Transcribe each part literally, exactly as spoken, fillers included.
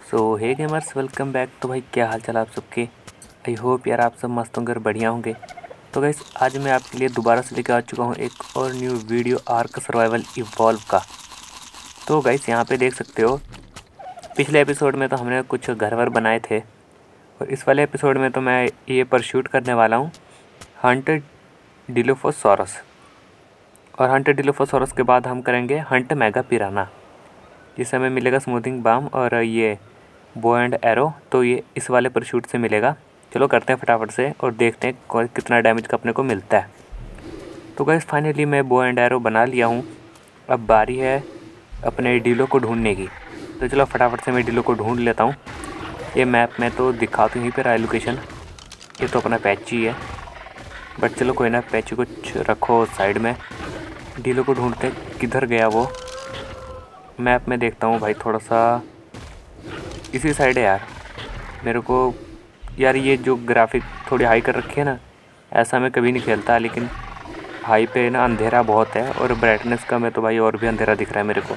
सो hey gamers, welcome back. तो भाई क्या हाल चाल आप सबके। आई होप यार आप सब मस्त होंगे और बढ़िया होंगे। तो गाइस आज मैं आपके लिए दोबारा से लेकर आ चुका हूँ एक और new video ark survival evolve का। तो गाइस यहाँ पे देख सकते हो, पिछले एपिसोड में तो हमने कुछ घर वर बनाए थे और इस वाले एपिसोड में तो मैं ये परस्यूट करने वाला हूँ हंट डिलोफोसॉरस। और हंट डिलोफोसॉरस के बाद हम करेंगे हंट मेगा पिराना, जिससे हमें मिलेगा स्मूथिंग बाम और ये बो एंड एरो। तो ये इस वाले परशूट से मिलेगा। चलो करते हैं फटाफट से और देखते हैं कौन कितना डैमेज का अपने को मिलता है। तो गाइस फाइनली मैं बो एंड एरो बना लिया हूँ। अब बारी है अपने डीलो को ढूंढने की। तो चलो फटाफट से मैं डीलो को ढूंढ लेता हूँ। ये मैप में तो दिखा तो यहीं पर रहा है लोकेशन। ये तो अपना पैची है, बट चलो कोई ना, पैची कुछ रखो साइड में। डीलो को ढूंढते किधर गया वो। मैप में देखता हूँ भाई, थोड़ा सा इसी साइड है यार। मेरे को यार ये जो ग्राफिक थोड़ी हाई कर रखी है ना, ऐसा मैं कभी नहीं खेलता, लेकिन हाई पे ना अंधेरा बहुत है और ब्राइटनेस का में तो भाई और भी अंधेरा दिख रहा है मेरे को।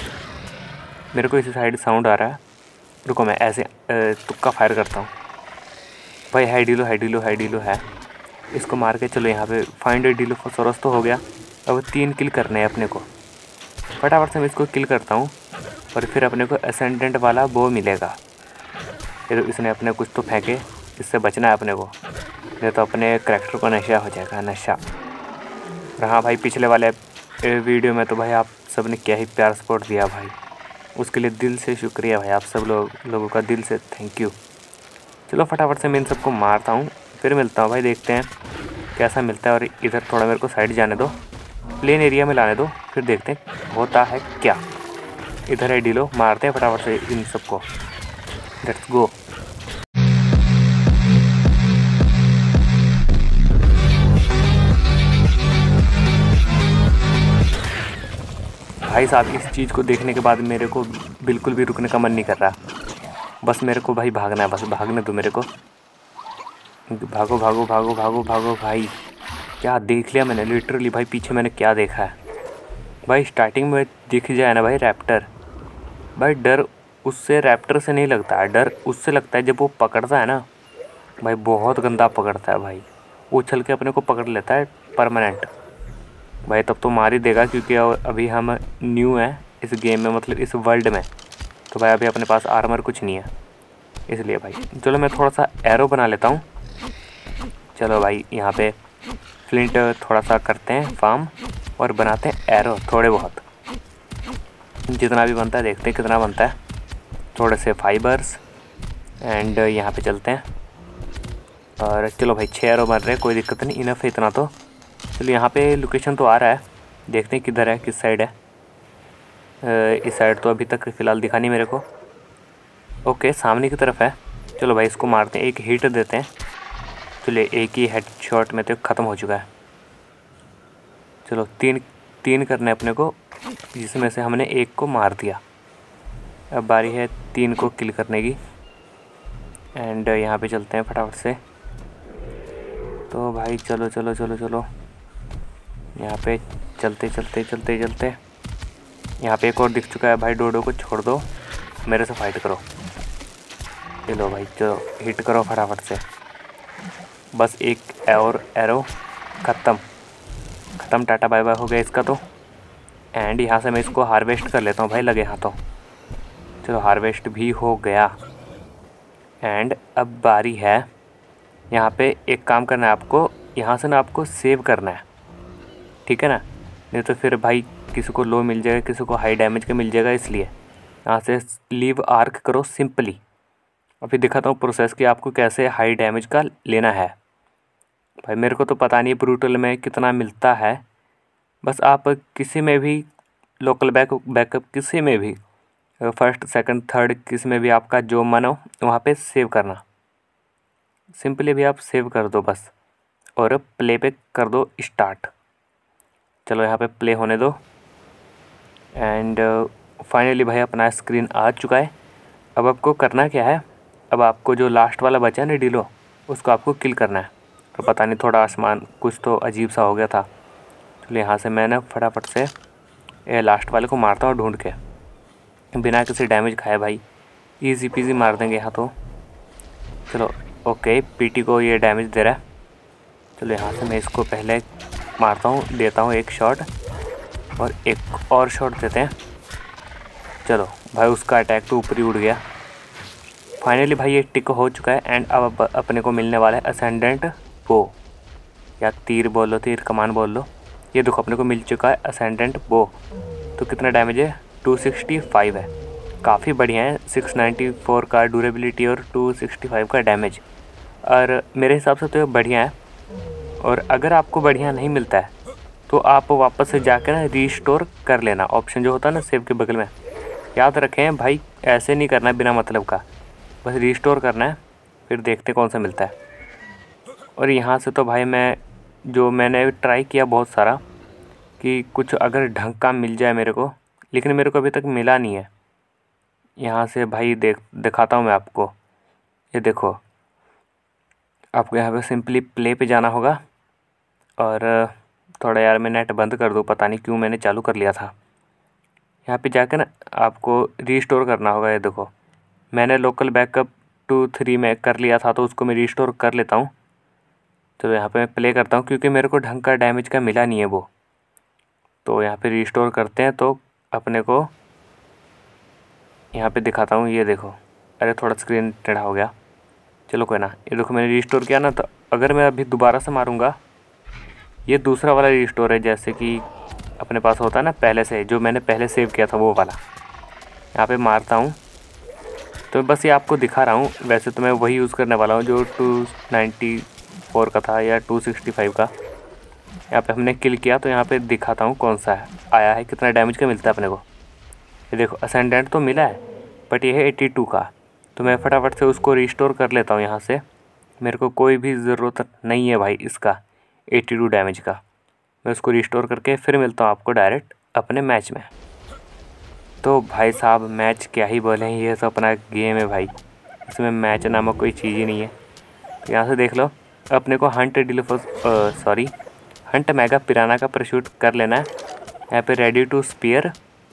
मेरे को इसी साइड साउंड आ रहा है। रुको मैं ऐसे तुक्का फायर करता हूँ भाई। हाई डीलो हाई डीलो हाई डीलो है, इसको मार के चलो यहाँ पे फाइंड डिलोफोसॉरस तो हो गया। अब तीन किल करने हैं अपने को। फटाफट से मैं इसको किल करता हूँ और फिर अपने को असेंडेंट वाला बो मिलेगा। फिर इसने अपने कुछ तो फेंके, इससे बचना है अपने को, नहीं तो अपने करैक्टर को नशा हो जाएगा, नशा। और हाँ भाई, पिछले वाले वीडियो में तो भाई आप सब ने क्या ही प्यार सपोर्ट दिया भाई, उसके लिए दिल से शुक्रिया भाई। आप सब लोग लोगों का दिल से थैंक यू। चलो फटाफट से मैं इन सबको मारता हूँ, फिर मिलता हूँ भाई। देखते हैं कैसा मिलता है। और इधर थोड़ा मेरे को साइड जाने दो, प्लेन एरिया में लाने दो, फिर देखते हैं होता है क्या। इधर है डीलो, मारते हैं फटाफट से इन सबको। Let's go. भाई साहब, इस चीज़ को देखने के बाद मेरे को बिल्कुल भी रुकने का मन नहीं कर रहा। बस मेरे को भाई भागना है, बस भागने दो मेरे को। भागो भागो भागो भागो भागो भाई। क्या देख लिया मैंने लिटरली भाई, पीछे मैंने क्या देखा है भाई। स्टार्टिंग में दिख जाए ना भाई रैप्टर, भाई डर उससे रैप्टर से नहीं लगता है, डर उससे लगता है जब वो पकड़ता है ना भाई। बहुत गंदा पकड़ता है भाई, उछल के अपने को पकड़ लेता है परमानेंट भाई। तब तो मार ही देगा, क्योंकि अभी हम न्यू हैं इस गेम में, मतलब इस वर्ल्ड में। तो भाई अभी अपने पास आर्मर कुछ नहीं है, इसलिए भाई चलो मैं थोड़ा सा एरो बना लेता हूँ। चलो भाई यहाँ पे फ्लिंट थोड़ा सा करते हैं फार्म और बनाते हैं एरो थोड़े बहुत, जितना भी बनता है। देखते हैं कितना बनता है। थोड़े से फाइबर्स एंड यहाँ पे चलते हैं। और चलो भाई छः एरो बन रहे हैं, कोई दिक्कत नहीं, इनफ है इतना तो। चलो यहाँ पे लोकेशन तो आ रहा है, देखते हैं किधर है, किस साइड है। इस साइड तो अभी तक फ़िलहाल दिखा नहीं मेरे को। ओके, सामने की तरफ है। चलो भाई इसको मारते हैं, एक हिट देते हैं। चलो एक ही हेड शॉट में तो ख़त्म हो चुका है। चलो तीन तीन करने अपने को, जिसमें से हमने एक को मार दिया। अब बारी है तीन को किल करने की। एंड यहाँ पे चलते हैं फटाफट से। तो भाई चलो चलो चलो चलो यहाँ पे चलते चलते चलते चलते। यहाँ पे एक और दिख चुका है भाई। डोडो को छोड़ दो, मेरे से फाइट करो। चलो भाई चलो हिट करो फटाफट से। बस एक और एरो, ख़त्म ख़त्म, टाटा बाय बाय हो गया इसका तो। एंड यहाँ से मैं इसको हार्वेस्ट कर लेता हूँ भाई, लगे हाथों। चलो हार्वेस्ट भी हो गया। एंड अब बारी है, यहाँ पे एक काम करना है आपको, यहाँ से ना आपको सेव करना है, ठीक है ना। नहीं तो फिर भाई किसी को लो मिल जाएगा, किसी को हाई डैमेज का मिल जाएगा, इसलिए यहाँ से लीव आर्क करो सिंपली। अभी दिखाता हूँ प्रोसेस कि आपको कैसे हाई डैमेज का लेना है। भाई मेरे को तो पता नहीं ब्रूटल में कितना मिलता है, बस आप किसी में भी लोकल बैक बैकअप किसी में भी फर्स्ट सेकंड थर्ड किसी में भी आपका जो मन हो वहाँ पे सेव करना। सिंपली भी आप सेव कर दो बस, और प्ले पे कर दो स्टार्ट। चलो यहाँ पे प्ले होने दो। एंड फाइनली भाई अपना स्क्रीन आ चुका है। अब आपको करना क्या है, अब आपको जो लास्ट वाला बचा है ना डीलो, उसको आपको किल करना है। तो पता नहीं थोड़ा आसमान कुछ तो अजीब सा हो गया था। तो यहाँ से मैं ना फटाफट से ये लास्ट वाले को मारता हूँ ढूंढ के, बिना किसी डैमेज खाए भाई। इजी पीजी मार देंगे यहाँ तो। चलो ओके, पीटी को ये डैमेज दे रहा है। चलो यहाँ से मैं इसको पहले मारता हूँ, देता हूँ एक शॉट और एक और शॉट देते हैं। चलो भाई उसका अटैक तो ऊपर ही उड़ गया। फाइनली भाई ये टिक हो चुका है एंड अब अपने को मिलने वाला है असेंडेंट बो, या तीर बोल लो, तीर कमान बोल लो। ये देखो अपने को मिल चुका है असेंडेंट बो। तो कितना डैमेज है? टू सिक्सटी फाइव है, काफ़ी बढ़िया है। सिक्स नाइन्टी फोर का ड्यूरेबिलिटी और टू सिक्सटी फाइव का डैमेज, और मेरे हिसाब से तो ये बढ़िया है। और अगर आपको बढ़िया नहीं मिलता है तो आप वापस से जाकर ना रीस्टोर कर लेना, ऑप्शन जो होता है ना सेव के बगल में। याद रखें भाई, ऐसे नहीं करना बिना मतलब का, बस रीस्टोर करना है, फिर देखते कौन सा मिलता है। और यहाँ से तो भाई मैं जो मैंने ट्राई किया बहुत सारा कि कुछ अगर ढंग का मिल जाए मेरे को, लेकिन मेरे को अभी तक मिला नहीं है। यहाँ से भाई देख दिखाता हूँ मैं आपको। ये देखो, आपको यहाँ पे सिंपली प्ले पे जाना होगा और थोड़ा यार मैं नेट बंद कर दूँ, पता नहीं क्यों मैंने चालू कर लिया था। यहाँ पे जाकर ना आपको रीस्टोर करना होगा। ये देखो मैंने लोकल बैकअप टू थ्री में कर लिया था, तो उसको मैं रीस्टोर कर लेता हूँ। चलो यहाँ पे मैं प्ले करता हूँ क्योंकि मेरे को ढंग का डैमेज का मिला नहीं है वो। तो यहाँ पे रीस्टोर करते हैं तो अपने को यहाँ पे दिखाता हूँ। ये देखो, अरे थोड़ा स्क्रीन टेढ़ा हो गया, चलो कोई ना। ये देखो मैंने रीस्टोर किया ना, तो अगर मैं अभी दोबारा से मारूँगा, ये दूसरा वाला रीस्टोर है, जैसे कि अपने पास होता है ना पहले से, जो मैंने पहले सेव किया था वो वाला। यहाँ पे मारता हूँ तो बस ये आपको दिखा रहा हूँ। वैसे तो मैं वही यूज़ करने वाला हूँ जो टू नाइन्टी फोर का था या टू सिक्सटी फाइव का। यहाँ पे हमने किल किया, तो यहाँ पे दिखाता हूँ कौन सा है आया है, कितना डैमेज का मिलता है अपने को। ये देखो असेंडेंट तो मिला है, बट ये है एट्टी टू का। तो मैं फटाफट से उसको रिस्टोर कर लेता हूँ यहाँ से। मेरे को कोई भी ज़रूरत नहीं है भाई इसका एट्टी टू डैमेज का। मैं उसको रिस्टोर करके फिर मिलता हूँ आपको डायरेक्ट अपने मैच में। तो भाई साहब मैच क्या ही बोलें, ये तो अपना गेम है भाई, इसमें मैच नामक कोई चीज़ ही नहीं है। तो यहाँ से देख लो, अपने को hunt dilophos sorry hunt mega piranha का परशूट कर लेना है। यहाँ पे रेडी टू स्पीयर।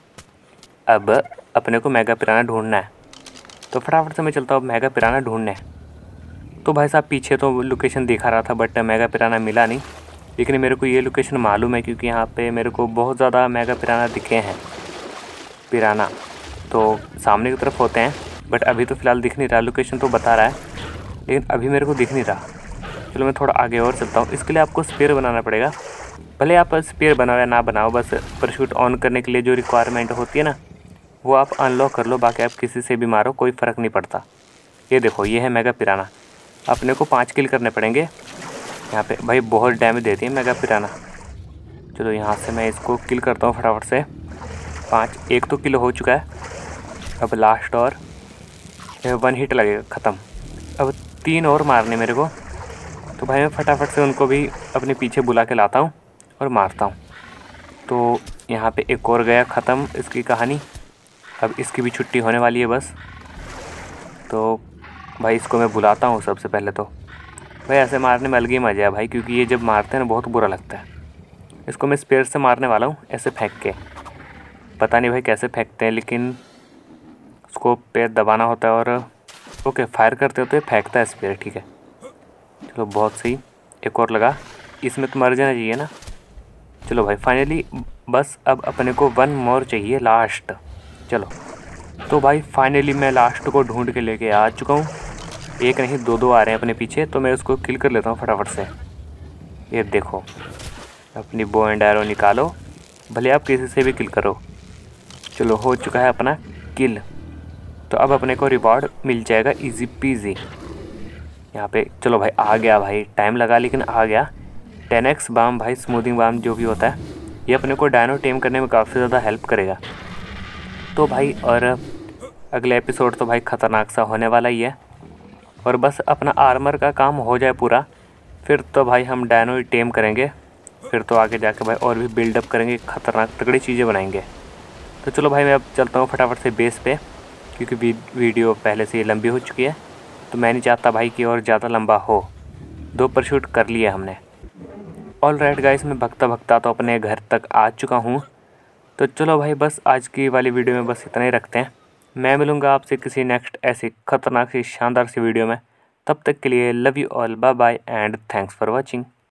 अब अपने को मेगा पिराना ढूंढना है, तो फटाफट से मैं चलता हूँ मेगा पिराना ढूंढने। तो भाई साहब पीछे तो लोकेशन दिखा रहा था, बट मेगा पिराना मिला नहीं। लेकिन मेरे को ये लोकेशन मालूम है क्योंकि यहाँ पे मेरे को बहुत ज़्यादा मेगा पिराना दिखे हैं। पिराना तो सामने की तरफ होते हैं, बट अभी तो फ़िलहाल दिख नहीं रहा। लोकेशन तो बता रहा है लेकिन अभी मेरे को दिख नहीं रहा। चलो मैं थोड़ा आगे और चलता हूँ। इसके लिए आपको स्पेयर बनाना पड़ेगा, भले आप स्पेयर बनाओ या ना बनाओ, बस परशूट ऑन करने के लिए जो रिक्वायरमेंट होती है ना वो आप अनलॉक कर लो। बाकी आप किसी से भी मारो, कोई फ़र्क नहीं पड़ता। ये देखो ये है मेगा पिराना, अपने को पाँच किल करने पड़ेंगे। यहाँ पे भाई बहुत डैमेज देती है मेगा पिराना। चलो यहाँ से मैं इसको किल करता हूँ फटाफट से। पाँच, एक तो किल हो चुका है, अब लास्ट और वन हिट लगेगा ख़त्म। अब तीन और मारने मेरे को, तो भाई मैं फटाफट से उनको भी अपने पीछे बुला के लाता हूँ और मारता हूँ। तो यहाँ पे एक और गया ख़त्म इसकी कहानी। अब इसकी भी छुट्टी होने वाली है बस। तो भाई इसको मैं बुलाता हूँ सबसे पहले। तो भाई ऐसे मारने में अलग ही मज़ा है भाई, क्योंकि ये जब मारते हैं ना बहुत बुरा लगता है। इसको मैं स्पेयर से मारने वाला हूँ, ऐसे फेंक के। पता नहीं भाई कैसे फेंकते हैं, लेकिन उसको पैर दबाना होता है और ओके फायर करते हो तो ये फेंकता है स्पेयर, ठीक है। चलो बहुत सही, एक और लगा, इसमें तो मर जाना चाहिए ना। चलो भाई फाइनली बस अब अपने को वन मोर चाहिए, लास्ट। चलो तो भाई फाइनली मैं लास्ट को ढूंढ के लेके आ चुका हूँ। एक नहीं दो दो आ रहे हैं अपने पीछे, तो मैं उसको किल कर लेता हूँ फटाफट से। ये देखो अपनी बो एंड एरो निकालो, भले आप किसी से भी किल करो। चलो हो चुका है अपना किल। तो अब अपने को रिवॉर्ड मिल जाएगा इजी पीजी यहाँ पे। चलो भाई आ गया भाई, टाइम लगा लेकिन आ गया। टेन एक्स बाम भाई, स्मूथिंग बाम जो भी होता है, ये अपने को डायनो टेम करने में काफ़ी ज़्यादा हेल्प करेगा। तो भाई और अगले एपिसोड तो भाई ख़तरनाक सा होने वाला ही है। और बस अपना आर्मर का काम हो जाए पूरा, फिर तो भाई हम डायनो ही टेम करेंगे। फिर तो आगे जाके भाई और भी बिल्डअप करेंगे, ख़तरनाक तगड़ी चीज़ें बनाएंगे। तो चलो भाई मैं अब चलता हूँ फटाफट से बेस पे, क्योंकि वीडियो पहले से ही लंबी हो चुकी है। तो मैं नहीं चाहता भाई कि और ज़्यादा लंबा हो। दो परशूट कर लिए हमने। ऑल राइट गाइस, मैं भगता भगता तो अपने घर तक आ चुका हूँ। तो चलो भाई बस आज की वाली वीडियो में बस इतना ही रखते हैं। मैं मिलूँगा आपसे किसी नेक्स्ट ऐसे खतरनाक सी शानदार सी वीडियो में। तब तक के लिए love you all, bye bye and thanks for watching.